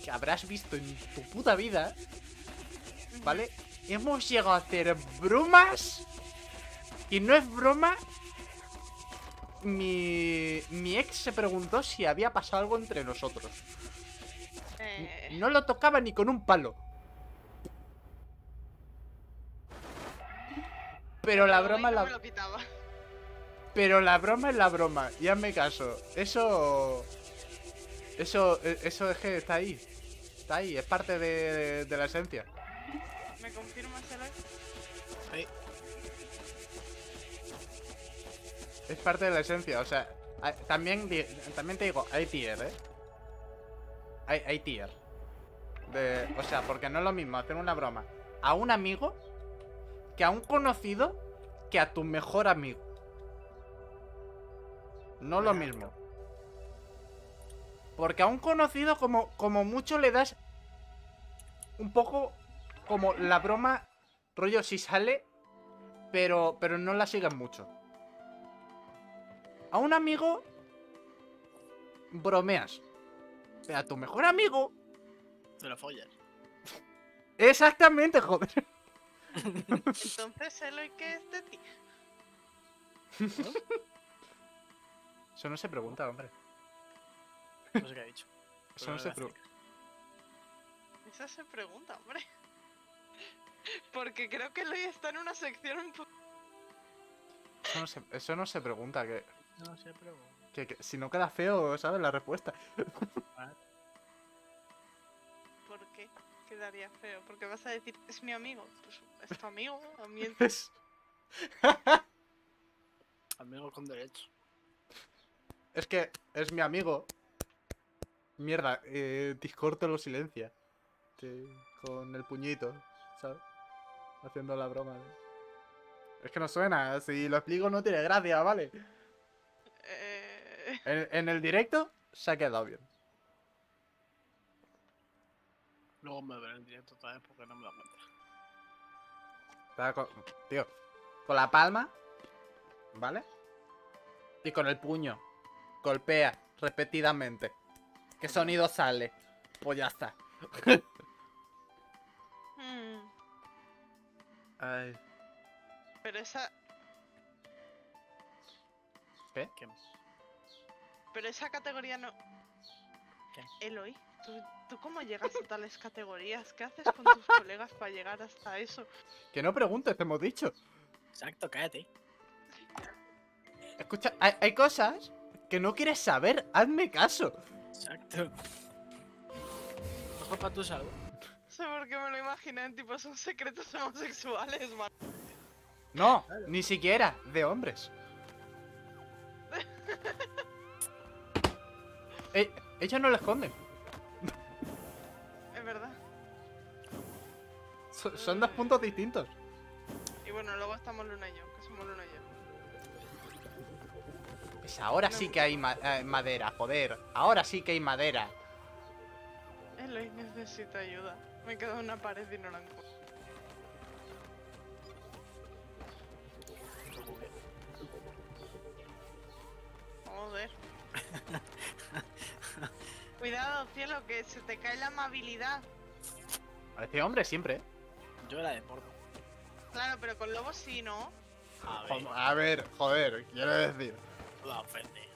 que habrás visto en tu puta vida, ¿vale? Hemos llegado a hacer bromas. Y no es broma. Mi ex se preguntó si había pasado algo entre nosotros. No lo tocaba ni con un palo. Pero la broma no me lo quitaba. Pero la broma es la broma. Y hazme caso. Eso es que está ahí. Está ahí, es parte de la esencia. ¿Me confirmas, Eloy? Sí. Es parte de la esencia, o sea, también te digo, hay tier, ¿eh? Hay tier. O sea, porque no es lo mismo hacer una broma a un amigo que a un conocido que a tu mejor amigo. No lo mismo. Porque a un conocido como mucho le das un poco como la broma, rollo si sale, pero no la sigues mucho. A un amigo bromeas. Pero a tu mejor amigo... Te lo follas. Exactamente, joder. Entonces, Eloy, ¿qué es de ti? Eso no se pregunta, hombre. No sé qué ha dicho. Eso no se pregunta. Esa se pregunta, hombre. Porque creo que Eloy está en una sección un poco... Eso no se pregunta, que No sé, pero... si no queda feo, ¿sabes? La respuesta. ¿Por qué quedaría feo? Porque vas a decir, es mi amigo. Pues es tu amigo. A mí Es... Amigo con derecho. es que es mi amigo. Mierda, Discord te lo silencia. Con el puñito, ¿sabes? Haciendo la broma. Es que no suena, si lo explico no tiene gracia, ¿vale? En el directo se ha quedado bien. Luego me veré en directo otra vez porque no me da cuenta. Tío, con la palma, ¿vale? Y con el puño. Golpea repetidamente. ¿Qué sonido sale? Pues ya está. Ay. Pero esa... ¿Qué? ¿Qué? Pero esa categoría no... ¿Qué? Eloy, ¿tú cómo llegas a tales categorías? ¿Qué haces con tus colegas para llegar hasta eso? Que no preguntes, te hemos dicho. Exacto, cállate. Escucha, hay cosas que no quieres saber. Hazme caso. Exacto. Mejor para tu salud. No sé por qué me lo imaginé, tipo, son secretos homosexuales, man. No, ni siquiera de hombres. Ellos no lo esconden. Es verdad. Son dos puntos distintos. Y bueno, luego estamos Luna y yo, que somos Luna y yo. Pues ahora sí que hay madera, joder. Ahora sí que hay madera. Eloy necesita ayuda. Me he quedado en una pared y no la encuentro. Joder. Cuidado, cielo, que se te cae la amabilidad. Parece hombre siempre. Yo era de porno. Claro, pero con lobos sí, ¿no? A ver, Joder, quiero decir. la ofende.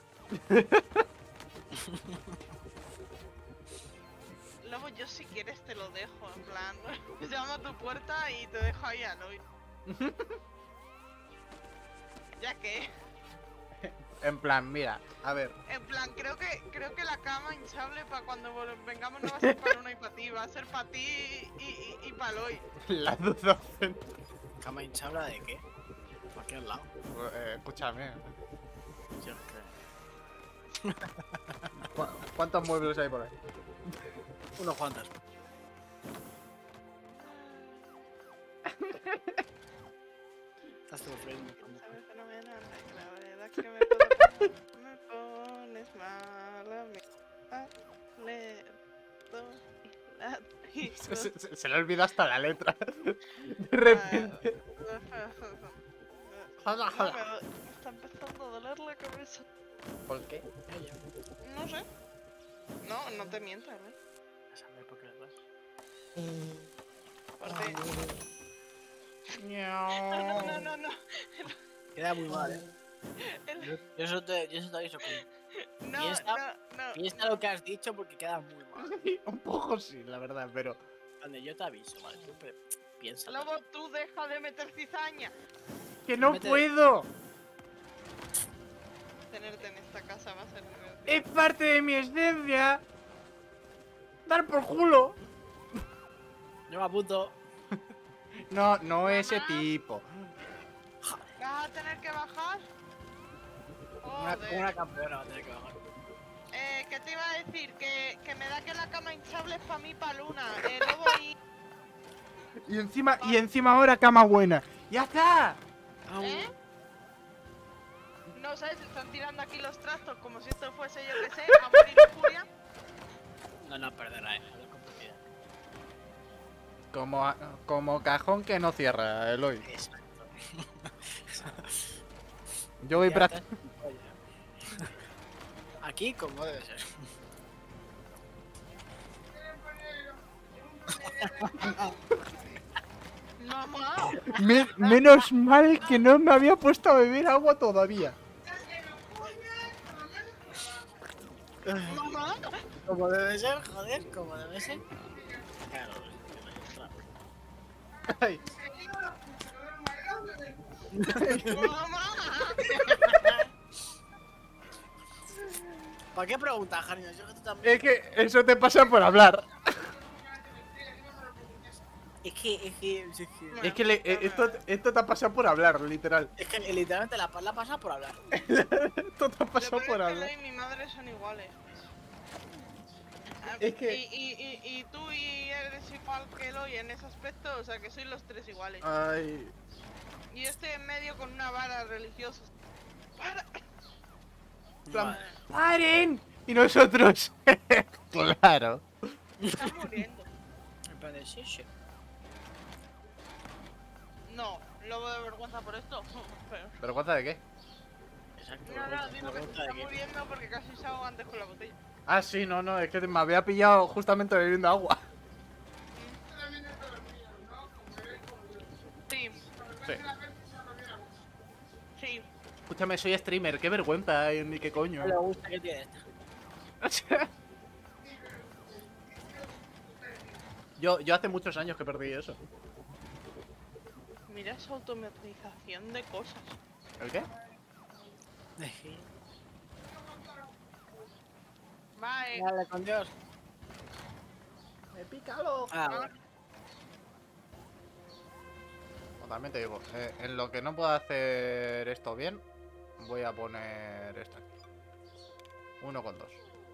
Lobo, yo si quieres te lo dejo, en plan. Llamo a tu puerta y te dejo ahí a Eloy. Ya que, En plan, mira, a ver. en plan, creo que la cama hinchable para cuando vengamos no va a ser para Luna y para ti, va a ser para ti y para Eloy. La duda. ¿Cama hinchable de qué? ¿Para qué al lado? Escúchame. Yo creo. ¿Cuántos muebles hay por ahí? Unos cuantos. Estás sufriendo. Sabes fenomenal, la verdad que me pones mal a mí. Se le olvida hasta la letra. De repente. Me está empezando a doler la cabeza. ¿Por qué? No sé. No te mientas, ¿eh? A saber por qué le das. Aparte. No, Miau. no. Queda muy mal, ¿eh? El- Yo eso te aviso, que No, no. piensa lo que has dicho porque queda muy mal. Un poco sí, la verdad, pero... Donde yo te aviso, ¿vale? Tú piensa. Lobo, tú deja de meter cizaña. ¡Que no Mete- puedo! Tenerte en esta casa va a ser divertido. ¡Es parte de mi esencia! ¡Dar por culo! Yo me apunto. No, no ese Mamá. tipo. ¿Vas a tener que bajar? Una Joder. campeona va a tener que bajar. ¿Qué te iba a decir? Que me da que la cama hinchable es para mí, para Luna. Lobo y... Y encima ahora cama buena. ¡Ya está! ¿Eh? No, ¿sabes? Están tirando aquí los trastos como si esto fuese, yo que sé, amor y lujuria. No, perdona, hablo con propiedad. Como cajón que no cierra, Eloy. Exacto. Yo voy Ya pra... estás, oye. Aquí como debe ser. Mamá. Menos mal que no me había puesto a beber agua todavía. Mamá. Como debe ser, joder, como debe ser. Claro, Ay, Mamá. ¿Para qué preguntas, Jarino? Yo que tú también. es que eso te pasa por hablar. Es que Es que esto te ha pasado por hablar, literal. Es que literalmente la pasa por hablar. Esto te ha Lo pasado peor por es que hablar. Eloy y mi madre son iguales. Es que- Y tú y eres igual que Eloy en ese aspecto, o sea que sois los tres iguales. Ay. Y yo estoy en medio con una vara religiosa. ¡Para! Plan, Vale. ¡paren! Y nosotros. Claro. Estás muriendo. En plan de sí, sí. No, lobo de vergüenza por esto. Pero... ¿Vergüenza de qué? Exacto. No, digo que se pregunta está de qué. muriendo porque casi se ahoga antes con la botella. Ah, sí, no, es que me había pillado justamente bebiendo agua. Sí, Sí. sí. Escúchame, soy streamer, qué vergüenza, ni qué coño. No le gusta que tiene esta. yo hace muchos años que perdí eso. Mira esa automatización de cosas. ¿El qué? Bye. Dale, con Dios. Me pica el ojo. Ah, bueno. O también te digo, en lo que no puedo hacer esto bien, voy a poner esto aquí. 1 con 2.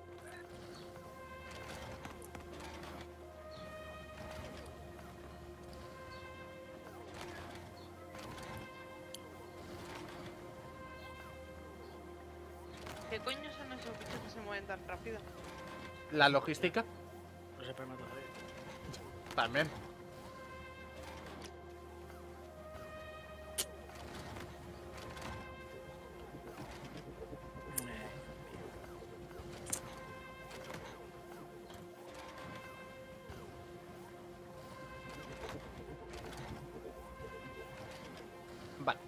¿Qué coño son esos bichos que se mueven tan rápido? La logística, No se permite todavía. también. Vale.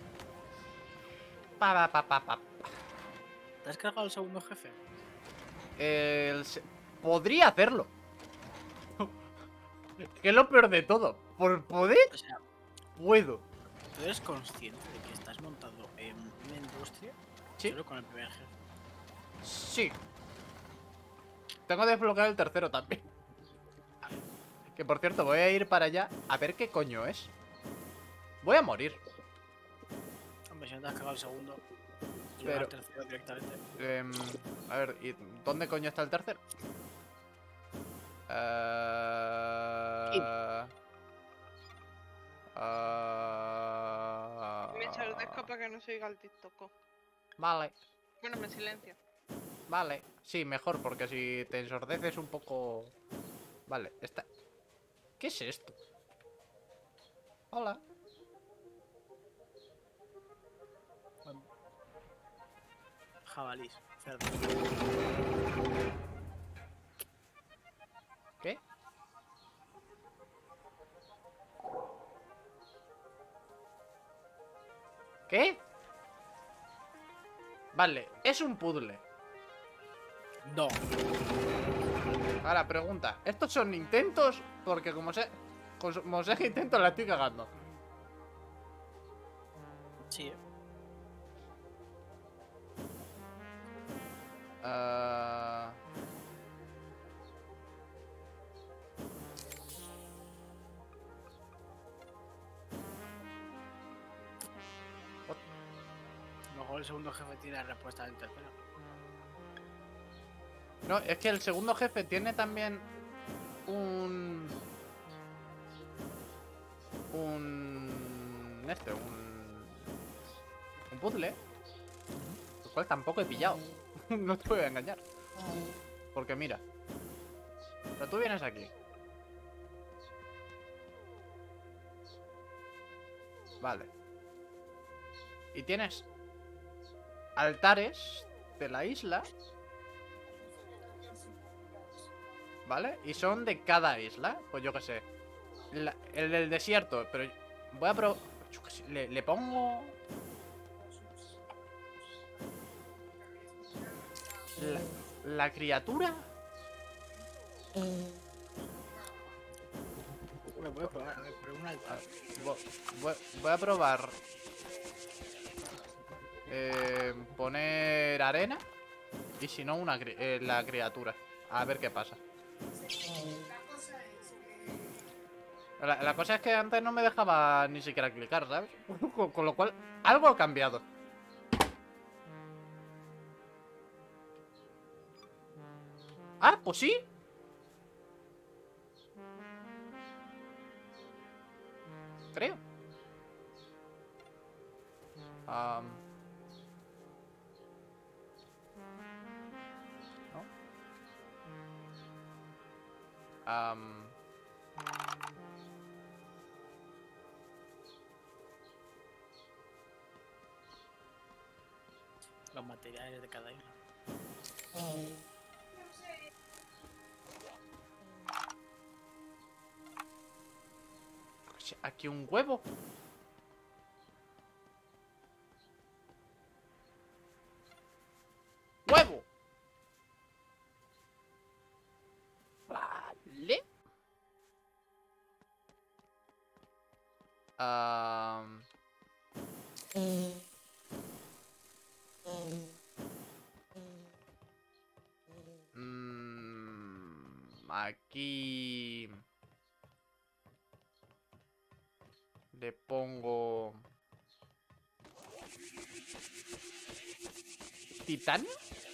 Pa. ¿Te has cargado el segundo jefe? Podría hacerlo. Que es lo peor de todo. Por poder, O sea, puedo. ¿tú eres consciente de que estás montado en una industria Sí. solo con el primer jefe? Sí. Tengo que desbloquear el tercero también. Que por cierto, voy a ir para allá a ver qué coño es. Voy a morir. Hombre, si no te has cargado el segundo, Pero- pero el tercero directamente. A ver, ¿y dónde coño está el tercero? Me ensordezco para que no se oiga el TikTok. Vale, Bueno, me silencio. vale. Sí, mejor, porque si te ensordeces un poco... Vale, está... ¿Qué es esto? Hola. Jabalís, cerdo. ¿Qué? ¿Qué? Vale, es un puzzle. No. Ahora, pregunta. ¿Estos son intentos? Porque como sea intentos, la estoy cagando. Sí. Ah, A lo mejor el segundo jefe tiene la respuesta del tercero. no, es que el segundo jefe tiene también un... Un puzzle. El cual tampoco he pillado. No te voy a engañar. Porque mira. Pero tú vienes aquí. Vale. Y tienes altares de la isla. ¿Vale? Y son de cada isla. Pues yo qué sé. El del desierto. Pero voy a probar. Le pongo... La criatura. Lo puedes probar, a ver, pero un altar. Voy a probar. Poner arena. Y si no, la criatura. A ver qué pasa. La cosa es que antes no me dejaba ni siquiera clicar, ¿sabes? Con lo cual, algo ha cambiado. Ah, pues sí. Creo. ¿No? Los materiales de cada isla. Aquí un huevo. ¡Huevo! Vale. Aquí le pongo titanio.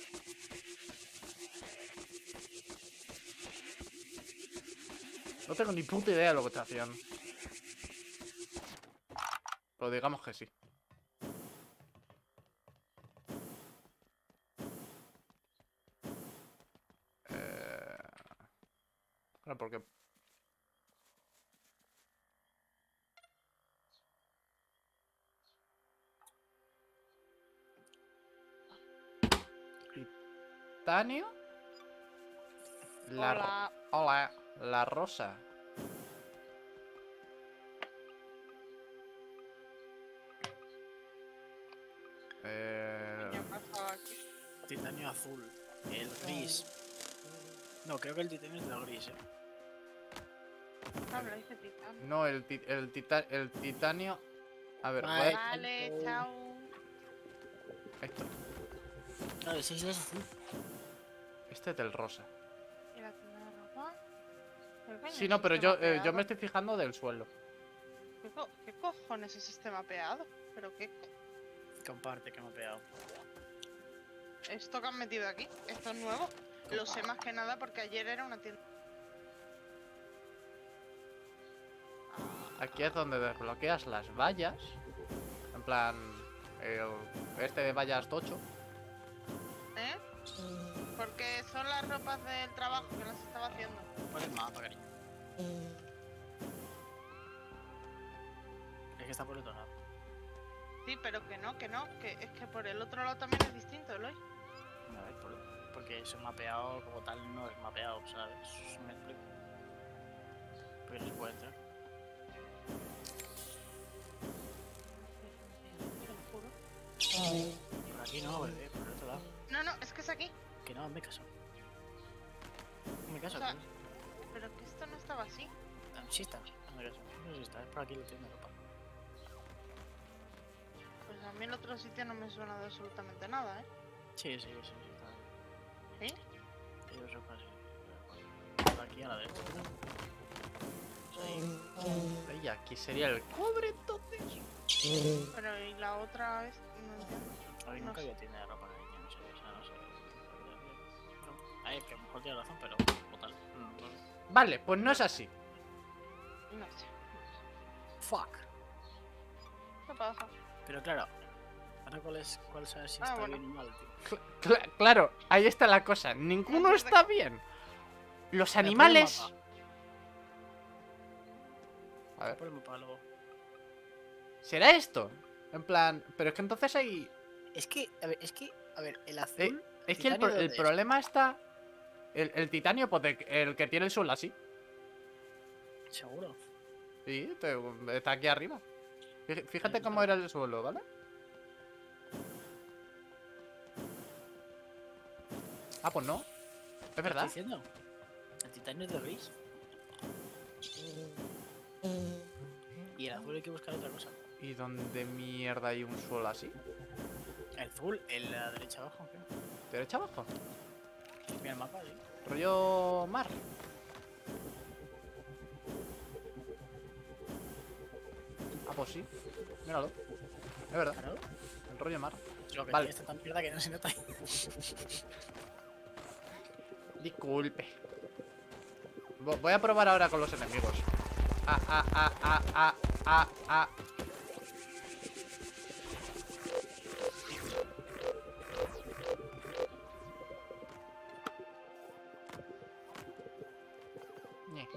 No tengo ni puta idea de lo que está haciendo. Pero digamos que sí. Claro, porque... Titanio. Hola. Hola. La rosa. ¿Qué ha pasado aquí? Titanio azul. El gris. No, creo que el titanio es el gris, Habla, dice titán. No, el titanio... A ver, Vale. Vale, chao. Esto. Claro, ese es azul. Este es del rosa. ¿Y la tienda de ropa? ¿Qué coño Sí, es no, pero sistema yo peado? me estoy fijando del suelo. ¿Qué cojones es sistema peado? ¿Pero qué? Comparte que me he pegado. ¿Esto que han metido aquí? ¿Esto es nuevo? Lo sé más que nada porque ayer era una tienda. Aquí es donde desbloqueas las vallas. En plan, este de vallas tocho. ¿Eh? Porque son las ropas del trabajo que las estaba haciendo. Pon el mapa, cariño. Es que está por el otro lado. Sí, pero que no, que es que por el otro lado también es distinto, Eloy. A ver, porque eso mapeado como tal no es mapeado, ¿sabes? Me explico. Porque no se puede entrar. no, me caso. Me caso. O sea, pero que esto no estaba así. Sí está, me caso. No sé si está, es por aquí lo tiene ropa. Pues a mí el otro sitio no me suena de absolutamente nada, ¿eh? Sí, está. ¿Sí? Que yo sepa, sí. Por aquí a la derecha. Y aquí sería el cobre, entonces. Pero y la otra es... No entiendo. Hoy No nunca sé. había tienda de ropa de niño, no sé, o sea, no sé. No, ahí es que a lo mejor tiene razón, pero total. Vale, pues no es así. No sé. Fuck. ¿Qué pasa? Pero claro, ahora cuál sabe si está bueno. bien o mal, tío. Claro, ahí está la cosa. Ninguno No sé de está qué- bien. Los Por el animales... mapa. A ver, Por el mapa luego. ¿será esto? En plan... Pero es que entonces hay... Es que, a ver, el azul. Es que titanio, ¿de el dónde es? problema está... El titanio, pues el que tiene el suelo así. Seguro. Sí, está aquí arriba. Fíjate Eso cómo está. era el suelo, ¿vale? Ah, pues no. Es ¿Qué verdad. estoy diciendo? El titanio es de gris. Y el azul hay que buscar otra cosa. ¿Y dónde mierda hay un suelo así? El azul, en la derecha abajo, creo. ¿Derecha abajo? Mira el mapa, sí. Rollo mar. Ah, pues sí. Míralo. Es verdad. Claro. El rollo mar. Lo que Vale. tiene está tan mierda que no se nota. Disculpe. Voy a probar ahora con los enemigos. Ah. Ñe.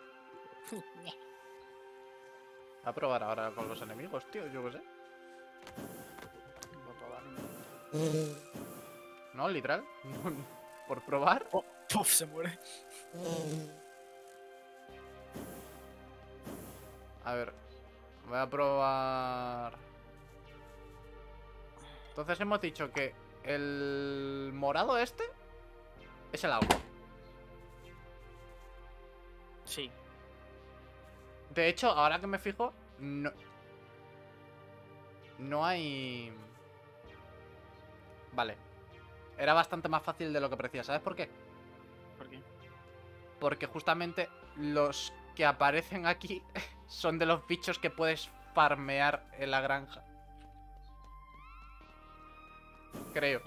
Voy a probar ahora con los enemigos, tío, yo qué sé. Voy a probar. No, literal. Por probar. Oh, puf, se muere. A ver. Voy a probar. Entonces hemos dicho que el morado este es el agua. Sí. De hecho, ahora que me fijo, no hay... Vale. Era bastante más fácil de lo que parecía. ¿Sabes por qué? ¿Por qué? Porque justamente los que aparecen aquí son de los bichos que puedes farmear en la granja. Creo.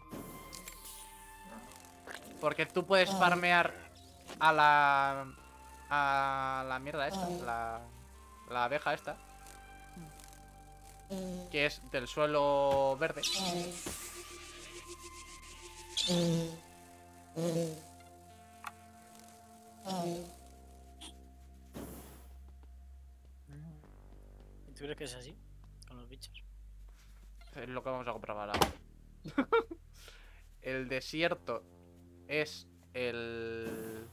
Porque tú puedes farmear a la mierda esta, la abeja esta, que es del suelo verde. ¿Y tú crees que es así? Con los bichos. Es lo que vamos a comprobar ahora. El desierto es el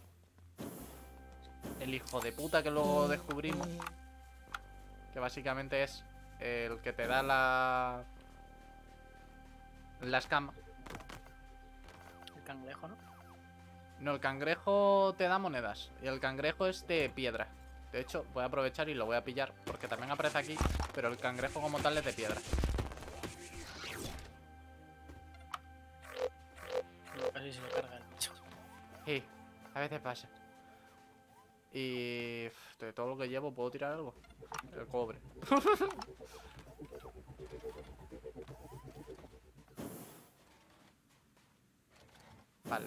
hijo de puta que luego descubrimos, que básicamente es el que te da la escama. El cangrejo, ¿no? No, el cangrejo te da monedas y el cangrejo es de piedra. De hecho, voy a aprovechar y lo voy a pillar porque también aparece aquí, pero el cangrejo como tal es de piedra. Casi se lo carga el bicho. Sí, a veces pasa. Y de todo lo que llevo, ¿puedo tirar algo? El cobre. Vale.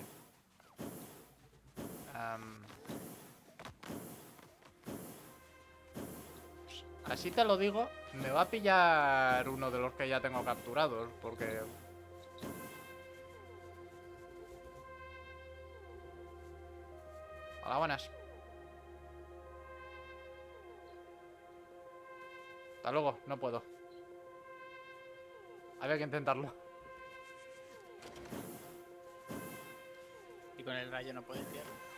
Así te lo digo, me va a pillar uno de los que ya tengo capturados, porque... Hola, buenas. Hasta luego, no puedo. Había que intentarlo. Y con el rayo no puedes tirar.